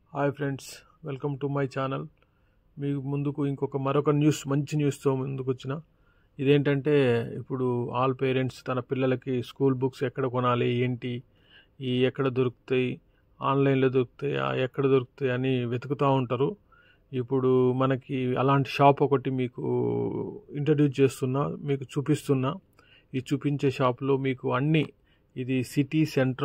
Hi friends, welcome to my channel. మీ ముందుకు మరొక మంచి న్యూస్తో ముందుకు వచ్చిన. ఇదేంటంటే ఇప్పుడు ఆల్ పేరెంట్స్ తన పిల్లలకి స్కూల్ బుక్స్ ఎక్కడ కొనాలి, ఏంటి, ఎక్కడ దొరుకుతాయి, ఆన్లైన్లో దొరుకుతాయి, ఎక్కడ దొరుకుతాయి అని వెతుకుతూ ఉంటారు. ఇప్పుడు మనకి అలాంటి షాప్ ఒకటి మీకు ఇంట్రడ్యూస్ చేస్తున్నా, మీకు చూపిస్తున్నా. ఈ చూపించే షాప్లో మీకు అన్నీ, ఇది సిటీ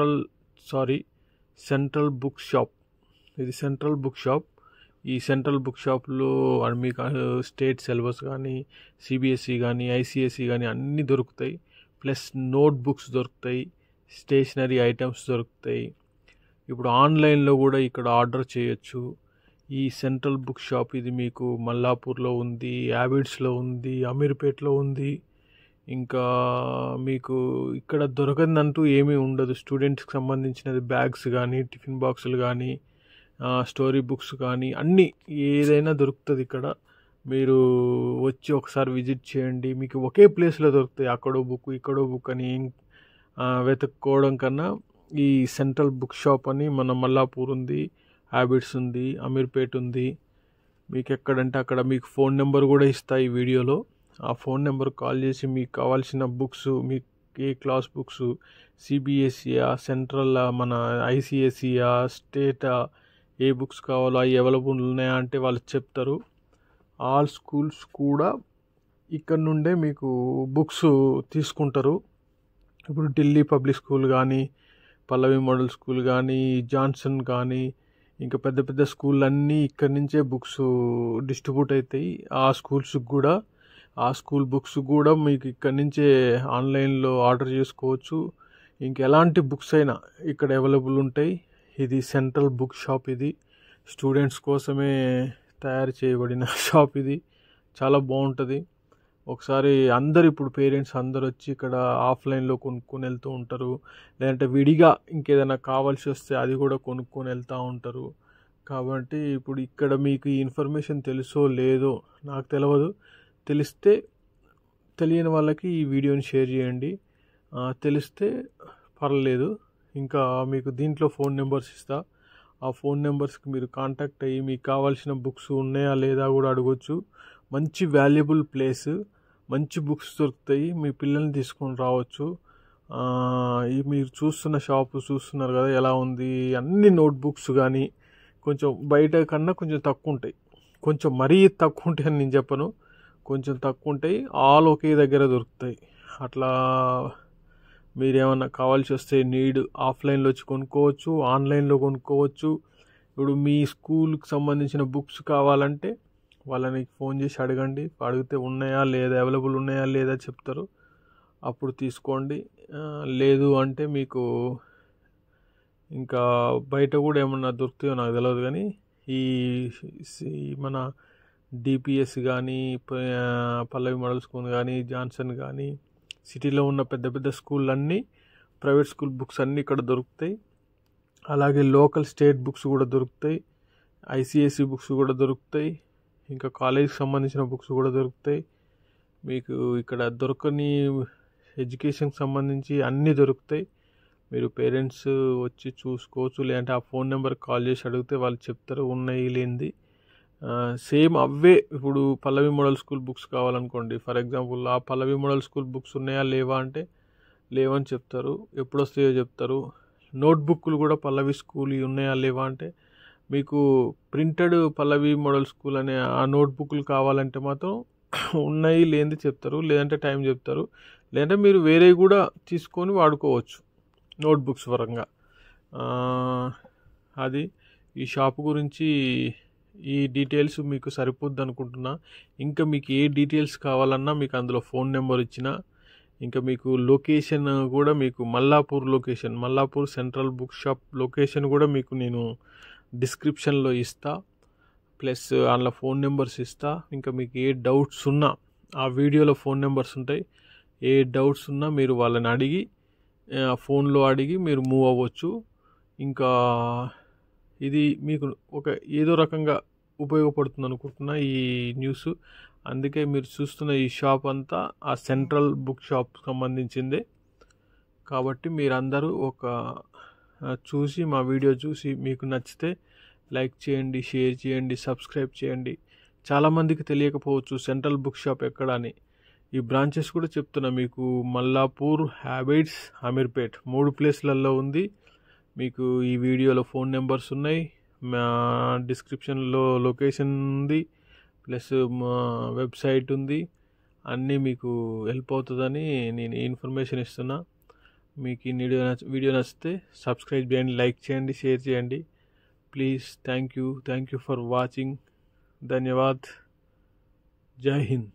సెంట్రల్ బుక్ షాప్. ఇది సెంట్రల్ బుక్ షాప్. ఈ సెంట్రల్ బుక్ షాప్లో మీకు స్టేట్ సిలబస్ కానీ, సిబిఎస్ఈ కానీ, ఐసిఎస్ఈ కానీ అన్నీ దొరుకుతాయి. ప్లస్ నోట్ బుక్స్ దొరుకుతాయి, స్టేషనరీ ఐటమ్స్ దొరుకుతాయి. ఇప్పుడు ఆన్లైన్లో కూడా ఇక్కడ ఆర్డర్ చేయొచ్చు. ఈ సెంట్రల్ బుక్ షాప్ ఇది మీకు మల్లాపూర్లో ఉంది, యాబిడ్స్లో ఉంది, అమీర్పేట్లో ఉంది. ఇంకా మీకు ఇక్కడ దొరకదంటూ ఏమీ ఉండదు. స్టూడెంట్స్కి సంబంధించినది బ్యాగ్స్ కానీ, టిఫిన్ బాక్సులు కానీ, స్టోరీ బుక్స్ కానీ అన్నీ ఏదైనా దొరుకుతుంది ఇక్కడ. మీరు వచ్చి ఒకసారి విజిట్ చేయండి. మీకు ఒకే ప్లేస్లో దొరుకుతాయి. అక్కడో బుక్ ఇక్కడో బుక్ అని వెతుక్కోవడం కన్నా ఈ సెంట్రల్ బుక్ షాప్ అని మన మల్లాపూర్ ఉంది, హ్యాబిట్స్ ఉంది, అమీర్పేట్ ఉంది. మీకు ఎక్కడంటే అక్కడ మీకు ఫోన్ నెంబర్ కూడా ఇస్తా ఈ వీడియోలో. ఆ ఫోన్ నెంబర్ కాల్ చేసి మీకు కావాల్సిన బుక్స్, మీకు ఏ క్లాస్ బుక్స్, సిబిఎస్ఈయా, సెంట్రల్ మన ఐసిఎస్ఈయా, స్టేటా, ఏ బుక్స్ కావాలో అవి అవైలబుల్ ఉన్నాయా అంటే వాళ్ళు చెప్తారు. ఆల్ స్కూల్స్ కూడా ఇక్కడ నుండే మీకు బుక్స్ తీసుకుంటారు. ఇప్పుడు ఢిల్లీ పబ్లిక్ స్కూల్ కానీ, పల్లవి మోడల్ స్కూల్ కానీ, జాన్సన్ కానీ, ఇంకా పెద్ద పెద్ద స్కూల్ అన్నీ ఇక్కడి నుంచే బుక్స్ డిస్ట్రిబ్యూట్ అవుతాయి. ఆ స్కూల్ బుక్స్ కూడా మీకు ఇక్కడి నుంచే ఆన్లైన్లో ఆర్డర్ చేసుకోవచ్చు. ఇంకెలాంటి బుక్స్ అయినా ఇక్కడ అవైలబుల్ ఉంటాయి. ఇది సెంట్రల్ బుక్ షాప్. ఇది స్టూడెంట్స్ కోసమే తయారు చేయబడిన షాప్. ఇది చాలా బాగుంటుంది. ఒకసారి ఇప్పుడు పేరెంట్స్ అందరు వచ్చి ఇక్కడ ఆఫ్లైన్లో కొనుక్కొని వెళ్తూ ఉంటారు. లేదంటే విడిగా ఇంకేదైనా కావాల్సి వస్తే అది కూడా కొనుక్కొని వెళ్తూ ఉంటారు. కాబట్టి ఇప్పుడు ఇక్కడ మీకు ఈ ఇన్ఫర్మేషన్ తెలుసో లేదో నాకు తెలియదు. తెలియని వాళ్ళకి ఈ వీడియోని షేర్ చేయండి. తెలిస్తే పర్లేదు. ఇంకా మీకు దీంట్లో ఫోన్ నెంబర్స్ ఇస్తా. ఆ ఫోన్ నెంబర్స్కి మీరు కాంటాక్ట్ అయ్యి మీకు కావాల్సిన బుక్స్ ఉన్నాయా లేదా కూడా అడగొచ్చు. మంచి వాల్యుబుల్ ప్లేస్, మంచి బుక్స్ దొరుకుతాయి. మీ పిల్లల్ని తీసుకొని రావచ్చు. మీరు చూస్తున్నారు కదా ఎలా ఉంది. అన్ని నోట్ బుక్స్ కానీ కొంచెం బయట కన్నా కొంచెం తక్కువ ఉంటాయి. కొంచెం మరీ తక్కువ ఉంటాయి అని నేను చెప్పను, కొంచెం తక్కువ ఉంటాయి. ఆల్ ఒకే దగ్గర దొరుకుతాయి. అట్లా మీరేమన్నా కావాల్సి వస్తే ఆఫ్లైన్లో వచ్చి కొనుక్కోవచ్చు, ఆన్లైన్లో కొనుక్కోవచ్చు. ఇప్పుడు మీ స్కూల్కి సంబంధించిన బుక్స్ కావాలంటే వాళ్ళని ఫోన్ చేసి అడగండి. అడిగితే ఉన్నాయా లేదా, అవైలబుల్ ఉన్నాయా లేదా చెప్తారు. అప్పుడు తీసుకోండి. లేదు అంటే మీకు ఇంకా బయట కూడా ఏమన్నా దొరుకుతాయో నాకు తెలియదు. కానీ ఈ మన డిపిఎస్ కానీ, పల్లవి మోడల్ స్కూల్ కానీ, జాన్సన్ కానీ, సిటీలో ఉన్న పెద్ద పెద్ద స్కూల్ అన్నీ, ప్రైవేట్ స్కూల్ బుక్స్ అన్నీ ఇక్కడ దొరుకుతాయి. అలాగే లోకల్ స్టేట్ బుక్స్ కూడా దొరుకుతాయి, ఐసిఎస్ఈ బుక్స్ కూడా దొరుకుతాయి, ఇంకా కాలేజీకి సంబంధించిన బుక్స్ కూడా దొరుకుతాయి. మీకు ఇక్కడ దొరకని ఎడ్యుకేషన్కి సంబంధించి అన్నీ దొరుకుతాయి. మీరు పేరెంట్స్ వచ్చి చూసుకోవచ్చు. లేదంటే ఆ ఫోన్ నెంబర్కి కాల్ చేసి అడిగితే వాళ్ళు చెప్తారు ఉన్నాయి లేనిది. సేమ్ అవే. ఇప్పుడు పల్లవి మోడల్ స్కూల్ బుక్స్ కావాలనుకోండి, ఫర్ ఎగ్జాంపుల్ ఆ పల్లవి మోడల్ స్కూల్ బుక్స్ ఉన్నాయా లేవా అంటే లేవని చెప్తారు. ఎప్పుడు వస్తాయో చెప్తారు. నోట్బుక్లు కూడా పల్లవి స్కూల్ ఉన్నాయా లేవా అంటే, మీకు ప్రింటెడ్ పల్లవి మోడల్ స్కూల్ అనే ఆ నోట్బుక్లు కావాలంటే మాత్రం ఉన్నాయి లేనిది చెప్తారు. లేదంటే టైం చెప్తారు. లేదంటే మీరు వేరే కూడా తీసుకొని వాడుకోవచ్చు నోట్బుక్స్ పరంగా. అది ఈ షాప్ గురించి ఈ డీటెయిల్స్ మీకు సరిపోద్ది అనుకుంటున్నా. ఇంకా మీకు ఏ డీటెయిల్స్ కావాలన్నా మీకు అందులో ఫోన్ నెంబర్ ఇచ్చిన, ఇంకా మీకు లొకేషన్ కూడా, మీకు Mallapur central book shop location కూడా మీకు నేను డిస్క్రిప్షన్లో ఇస్తా. ప్లస్ అందులో ఫోన్ నెంబర్స్ ఇస్తా. ఇంకా మీకు ఏ డౌట్స్ ఉన్నా ఆ వీడియోలో ఫోన్ నెంబర్స్ ఉంటాయి. ఏ డౌట్స్ ఉన్నా మీరు వాళ్ళని అడిగి, ఫోన్లో అడిగి మీరు మూవ్ అవ్వచ్చు. ఇంకా ఇది మీకు ఏదో రకంగా ఉపయోగపడుతుంది అనుకుంటున్నా ఈ న్యూస్. అందుకే మీరు చూస్తున్న ఈ షాప్ అంతా ఆ సెంట్రల్ బుక్ షాప్ సంబంధించిందే. కాబట్టి మీరందరూ చూసి మా వీడియో చూసి మీకు నచ్చితే లైక్ చేయండి, షేర్ చేయండి, సబ్స్క్రైబ్ చేయండి. చాలామందికి తెలియకపోవచ్చు సెంట్రల్ బుక్ షాప్ ఎక్కడ అని. ఈ బ్రాంచెస్ కూడా చెప్తున్నా మీకు. మల్లాపూర్, హ్యాబిట్స్, అమీర్పేట్ 3 ప్లేస్లలో ఉంది. మీకు ఈ వీడియోలో ఫోన్ నెంబర్స్ ఉన్నాయి, మా డిస్క్రిప్షన్లో లొకేషన్ ఉంది, ప్లస్ మా వెబ్సైట్ ఉంది. అన్నీ మీకు హెల్ప్ అవుతుందని నేను ఇన్ఫర్మేషన్ ఇస్తున్నా. మీకు ఈ వీడియో నచ్చితే సబ్స్క్రైబ్ చేయండి, లైక్ చేయండి, షేర్ చేయండి. Please. Thank you for watching. ధన్యవాద్. జై హింద్.